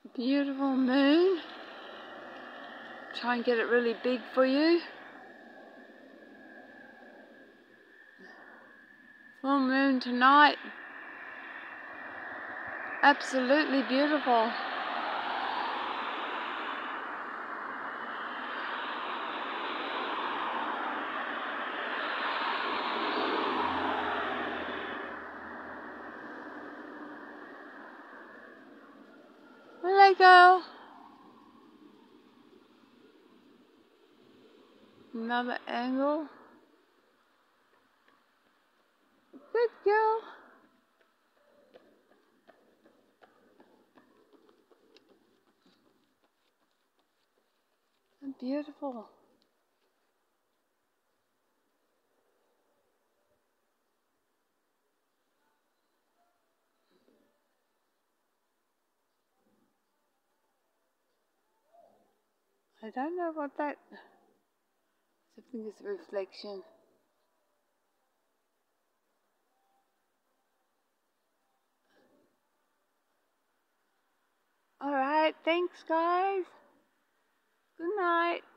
Beautiful moon. Try and get it really big for you. Full moon tonight. Absolutely beautiful. There they go. Another angle. Good girl. Beautiful. I don't know what that... I think it's a reflection. Alright, thanks guys. Good night.